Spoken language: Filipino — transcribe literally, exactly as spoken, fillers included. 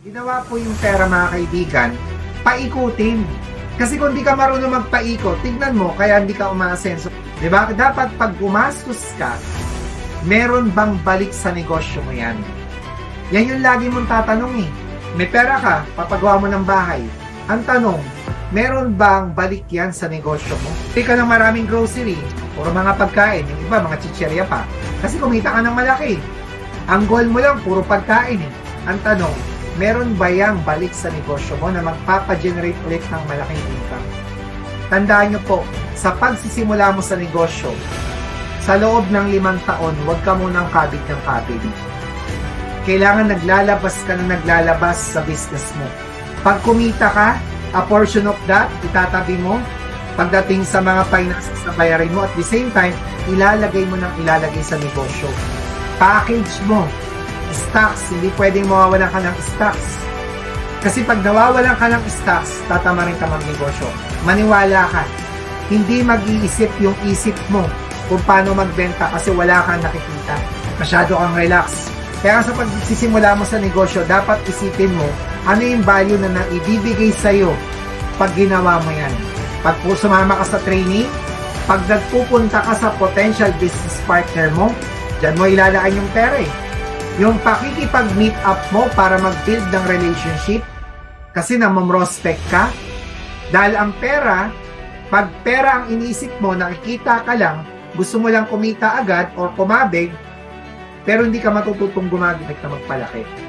Ginawa po yung pera, mga kaibigan, paikutin. Kasi kung di ka marunong magpaikot, tignan mo, kaya hindi ka umaasenso. Diba? Dapat pag gumastos ka, meron bang balik sa negosyo mo yan? Yan yung lagi mong tatanong eh. May pera ka, papagawa mo ng bahay. Ang tanong, meron bang balik yan sa negosyo mo? Hindi ka ng maraming grocery, o mga pagkain, yung iba, mga chicherya pa. Kasi kumita ka ng malaki. Ang goal mo lang, puro pagkain eh. Ang tanong, meron ba yang balik sa negosyo mo na magpapagenerate ulit ng malaking income? Tandaan nyo po, sa pagsisimula mo sa negosyo, sa loob ng limang taon, huwag ka munang kabig ng kabig. Kailangan naglalabas ka na naglalabas sa business mo. Pag kumita ka, a portion of that, itatabi mo. Pagdating sa mga finances na bayarin mo, at the same time, ilalagay mo ng ilalagay sa negosyo. Package mo. Stocks, hindi pwedeng mawawalan ka ng stocks. Kasi pag nawawalan ka ng stocks, tatama rin ka magnegosyo. Maniwala ka, hindi mag-iisip yung isip mo kung paano magbenta kasi wala kang nakikita. Masyado kang relax. Kaya sa pagsisimula mo sa negosyo, dapat isipin mo ano yung value na naibibigay sa'yo pag ginawa mo yan. Pag sumama ka sa training, pag nagpupunta ka sa potential business partner mo, dyan mo ilalaan yung pera eh. Yung pakikipag-meet up mo para mag-build ng relationship kasi namamrospect ka. Dahil ang pera, pag pera ang iniisip mo, nakikita ka lang, gusto mo lang kumita agad or kumabig, pero hindi ka matututong gumagimik na magpalaki.